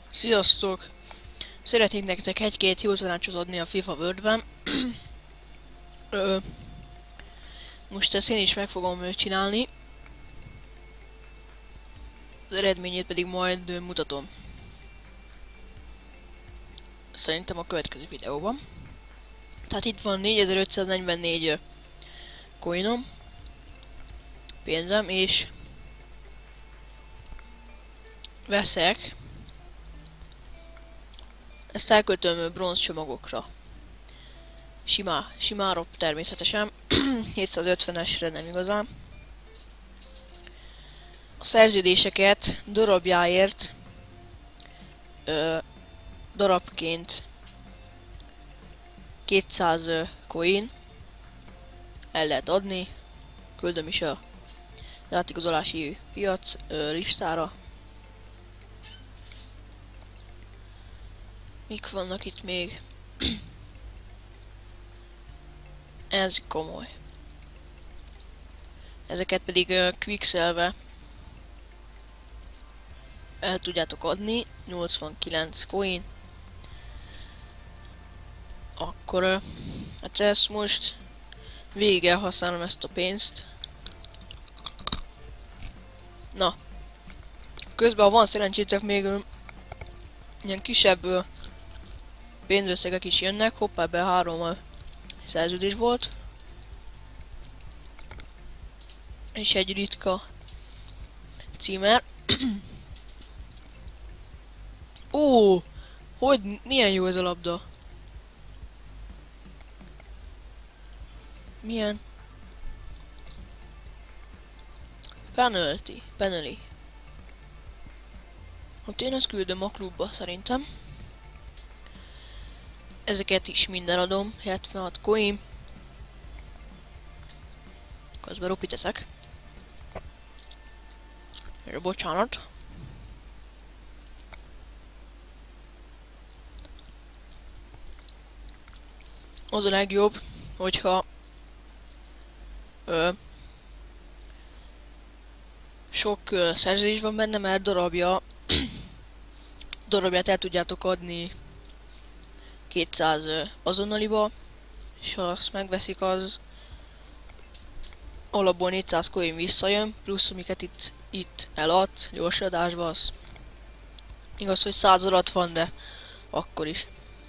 Sziasztok! Szeretnék nektek egy-két jó tanácsot adni a FIFA World-ben. Ö, Most ezt én is meg fogom csinálni, az eredményét pedig majd mutatom. Szerintem a következő videóban. Tehát itt van 4544 coinom, pénzem, és veszek. Ezt elköltöm bronz csomagokra. Simára természetesen. 750-esre nem igazán. A szerződéseket darabjáért darabként 200 coin el lehet adni. Küldöm is a átigazolási piac listára. Mik vannak itt még? Ez komoly. Ezeket pedig quicksellve el tudjátok adni. 89 coin. Akkor hát ezt most végig elhasználom ezt a pénzt. Na, közben ha van szerencsétek még ilyen kisebb pénzösszegek is jönnek. Hoppá, be 3 szerződés volt. És egy ritka címer. Ó, hogy milyen jó ez a labda. Milyen? Penalty. Hát én ezt küldöm a klubba szerintem. Ezeket is minden adom. 76 coin. Közben ropi teszek. Bocsánat. Az a legjobb, hogyha sok szerződés van benne, mert darabját el tudjátok adni 200 azonnaliba, és ha azt megveszik, az alapból 400 coin visszajön, plusz amiket itt eladsz gyorsadásba, az igaz, hogy 100 alatt van, de akkor is.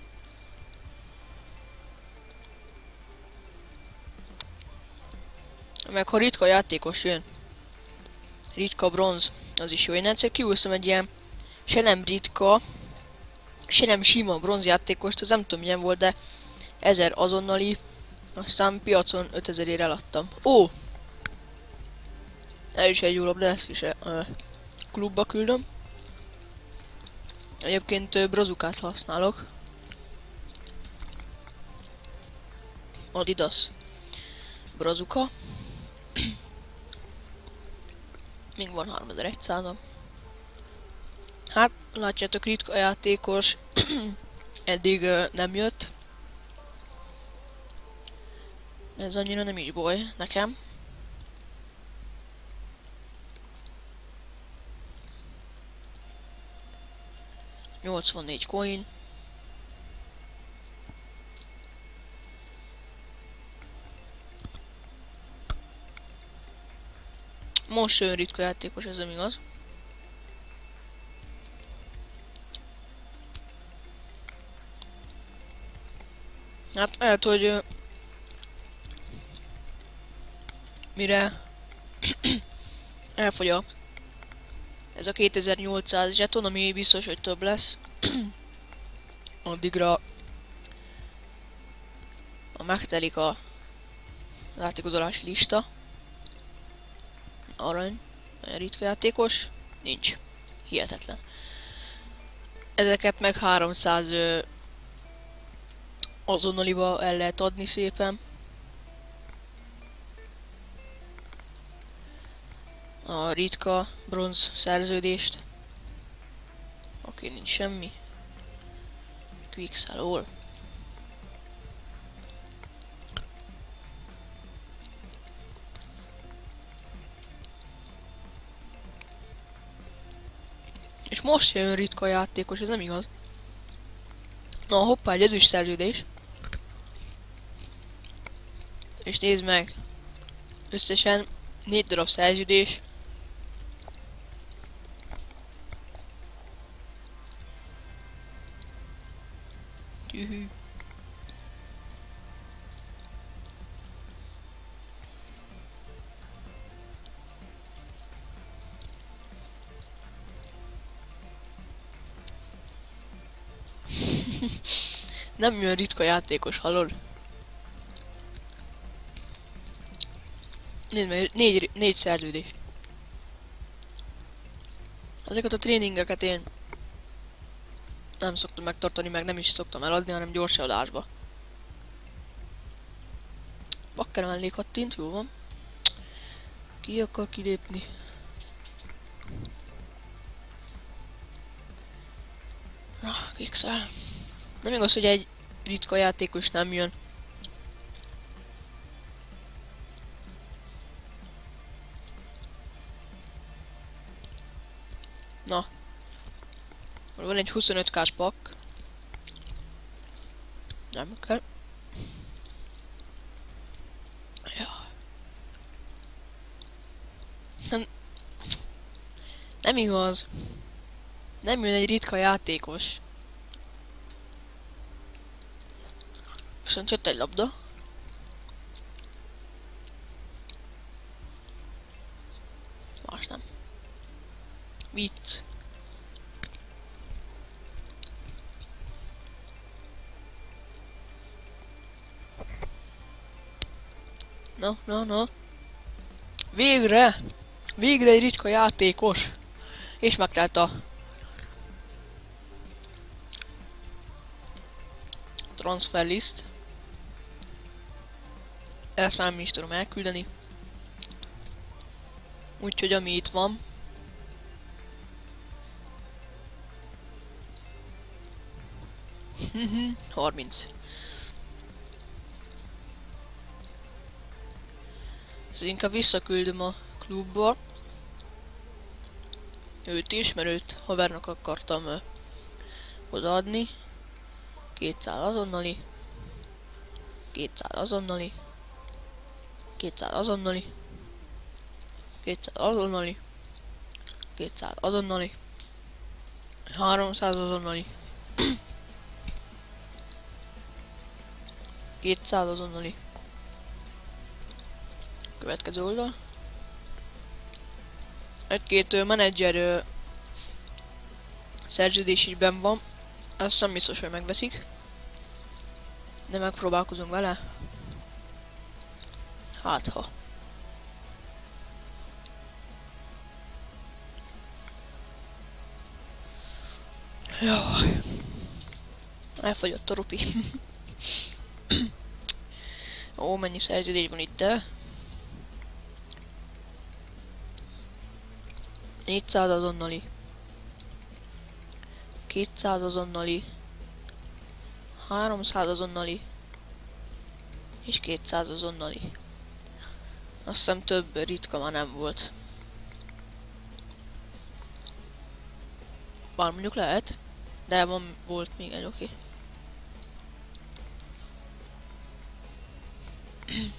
Meg ha ritka játékos jön, ritka bronz, az is jó. Én egyszer kiúsztam egy ilyen se nem ritka, se nem sima bronzjátékost, az nem tudom milyen volt, de 1000 azonnali, aztán piacon 5000-ért eladtam. Ó! Ez is egy jó labda, ezt is klubba küldöm. Egyébként brazukát használok. Adidas brazuka. Még van 3100-am. Hát, látjátok, ritka játékos eddig nem jött. Ez annyira nem is baj nekem. ...84 coin. Most jön ritka játékos, ez nem igaz. Hát lehet, hogy mire elfogy ez a 2800 zseton, ami biztos, hogy több lesz. Addigra megtelik az átigazolási lista. Arany, nagyon ritka játékos, nincs. Hihetetlen. Ezeket meg 300 azonnaliba el lehet adni szépen. A ritka bronz szerződést. Oké, nincs semmi. Quicksell all. És És most jön ritka játékos, ez nem igaz. Na hoppá, egy ezüst szerződés. És nézd meg. Összesen 4 darab szerződés. Tűhű. Nem jön ritka játékos, hallod? Nézd meg, négy szerződés. Ezeket a tréningeket én nem szoktam megtartani, meg nem is szoktam eladni, hanem gyors eladásba. Bakker mellé kattint, jó van. Ki akar kilépni? Na, kikszel. Nem igaz, hogy egy ritka játékos nem jön. Na. Van egy 25k-s pak. Nem kell. Ja. Nem igaz. Nem jön egy ritka játékos. Viszont jött egy labda. Más nem. Vicc. Na. Végre! Végre egy ritka játékos! És megtelt a transfer list. Ezt már nem is tudom elküldeni. Úgyhogy ami itt van. Haha, 30. Ez inkább visszaküldöm a klubba. Őt is, mert őt havernak akartam odaadni. 200 azonnali. 200 azonnali. 200 azonnali. 200 azonnali. 200 azonnali. 300 azonnali. 200 azonnali. Következő oldal. Egy-két menedzser szerződés is benn van. Azt nem biztos, hogy megveszik. De megpróbálkozunk vele. Hát ha. Jaj. Elfogyott a rupi. Ó, mennyi szerződés van itt, de? 400 azonnali. 200 azonnali. 300 azonnali. És 200 azonnali. Azt hiszem több ritka már nem volt. Bár mondjuk lehet. De volt még egy, oké. Okay.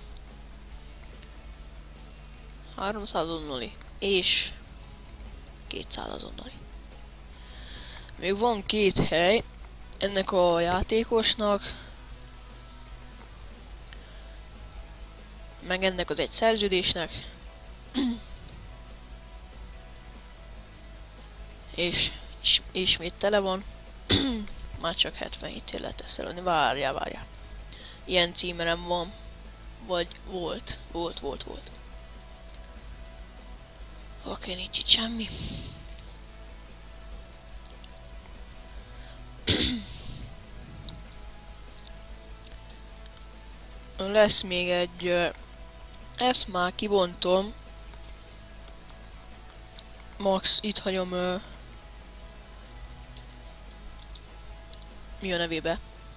300 azonnali. És 200 azonnali. Még van 2 hely ennek a játékosnak, meg ennek az egy szerződésnek, és ismét tele van. Már csak 77-ért lehet ezt eladni. Várjál. Ilyen címerem van. Vagy volt. Oké, nincs itt semmi. Lesz még egy... ezt már kibontom. Max, itt hagyom... mi a nevébe?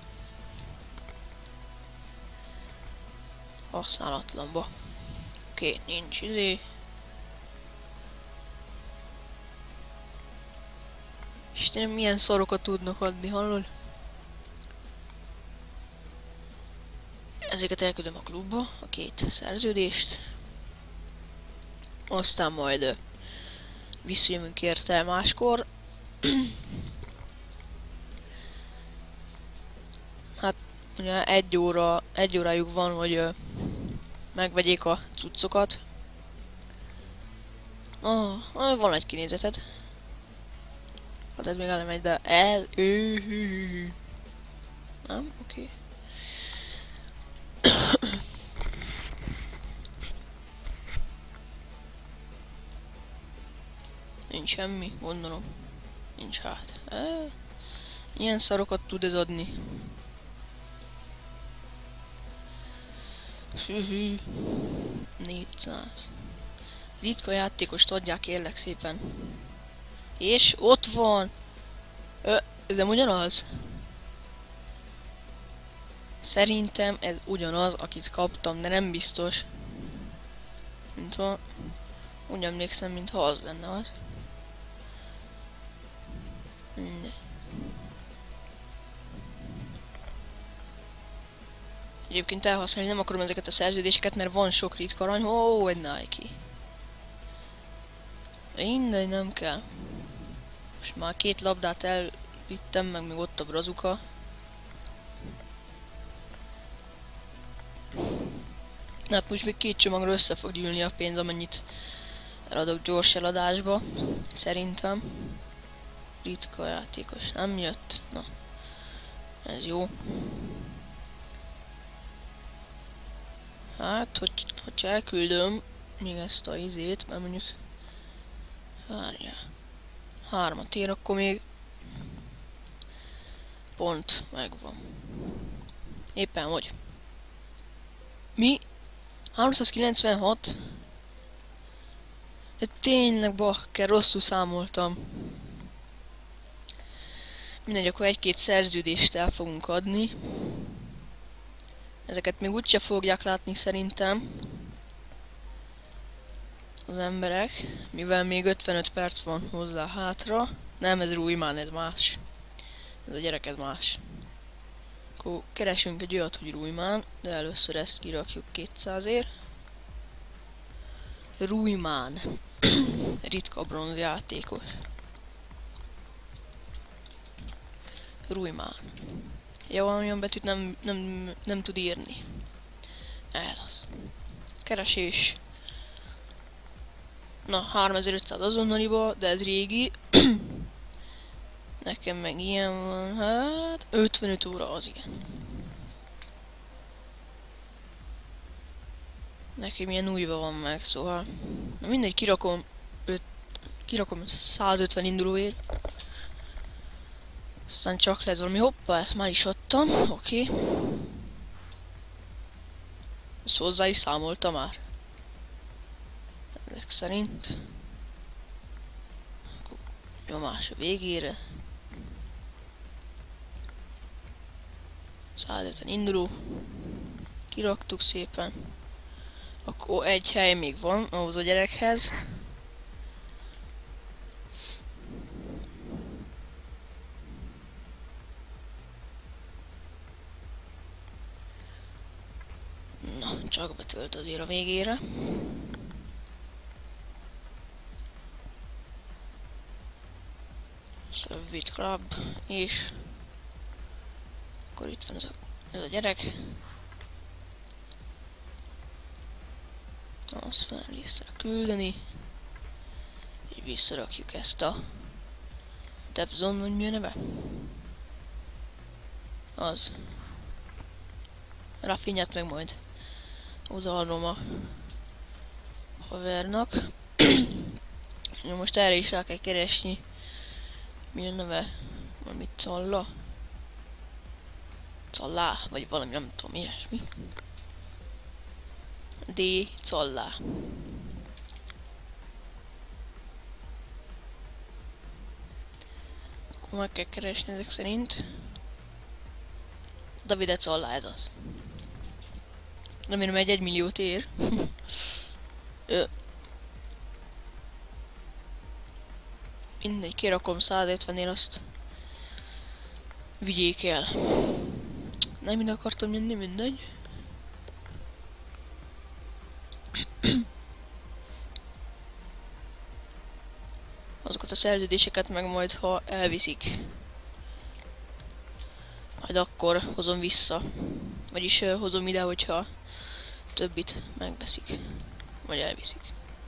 Használatlanba. Oké, nincs izé. Istenem, milyen szarokat tudnak adni, hallod? Ezeket elküldöm a klubba, a 2 szerződést. Aztán majd visszajövünk érte máskor. Hát ugye egy órájuk van, hogy megvegyék a cuccokat. Van egy kinézeted. Hát ez még el nem megy, de ez... Nem? Oké. Nincs semmi, gondolom. Nincs hát. Ilyen szarokat tud ez adni. 400. Ritka játékost adják, kérlek szépen. És ott van! Ez nem ugyanaz? Szerintem ez ugyanaz, akit kaptam, de nem biztos. Mintha... Úgy emlékszem, mintha az lenne az. Egyébként elhasználni nem akarom ezeket a szerződéseket, mert van sok ritka arany. Ó, egy Nike. Mindegy, nem kell. Most már 2 labdát elvittem, meg még ott a brazuka. Hát most még 2 csomagra össze fog gyűlni a pénz, amennyit eladok gyors eladásba. Szerintem. Ritka játékos. Nem jött. Na. Ez jó. Hát, hogyha elküldöm még ezt a izét, mert mondjuk... Várjál. 3-at ér, akkor még... Pont megvan. Éppen hogy. Mi? 396? De tényleg bakker, rosszul számoltam. Mindegy, akkor 1-2 szerződést el fogunk adni. Ezeket még úgyse fogják látni szerintem az emberek, mivel még 55 perc van hozzá hátra. Nem, ez Ruimán, ez más. Ez a gyerek, ez más. Akkor keresünk egy olyat, hogy Ruimán, de először ezt kirakjuk 200-ért. Ruimán. Ritka bronz játékos. Ruimán. Ja, valamilyen betűt nem tud írni. Ez az. Keresés. Na, 3500 azonnaliba, de ez régi. Nekem meg ilyen van, hát 55 óra az igen. Nekem ilyen újba van meg, szóval. Na mindegy, kirakom 150 indulóért. Aztán csak lesz valami, hoppa, ezt már is adtam, oké. Ezt hozzá is számolta már. Ezek szerint. Nyomás a végére. 150 induló. Kiraktuk szépen. Akkor egy hely még van ahhoz a gyerekhez. Na, csak betölt azért a végére. Servit Club, és akkor itt van ez a gyerek. Azt fel vissza küldeni. Így visszarakjuk ezt a Devzon, vagy mi a neve? Az. Rafinhát meg majd odaadom a havernak. Most erre is rá kell keresni. Mi a neve? Valami Calla? Callá, vagy valami, nem tudom, ilyesmi. D. Callá. Akkor meg kell keresni ezek szerint. Davide Callá, ez az. Remélem 1 milliót ér. mindegy, kirakom 150-nél, azt vigyék el. Nem ide akartam jönni, mindegy. Azokat a szerződéseket meg majd, ha elviszik, majd akkor hozom vissza. Vagyis hozom ide, hogyha többit megveszik, vagy elviszik.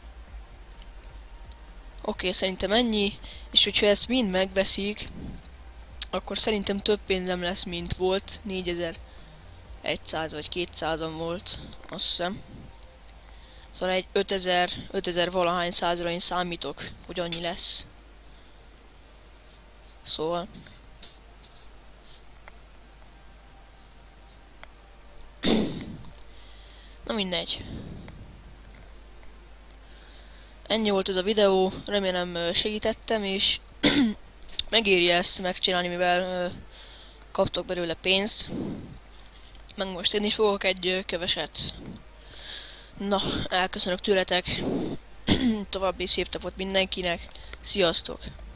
Oké, szerintem ennyi, és hogyha ezt mind megveszik, akkor szerintem több pénzem lesz, mint volt. 4100 vagy 200-an volt, azt hiszem. Szóval egy 5000 valahány százra én számítok, hogy annyi lesz. Szóval... Na mindegy. Ennyi volt ez a videó, remélem segítettem, és megéri ezt megcsinálni, mivel kaptok belőle pénzt. Meg most én is fogok egy keveset. Na, elköszönök tőletek. További szép napot mindenkinek. Sziasztok!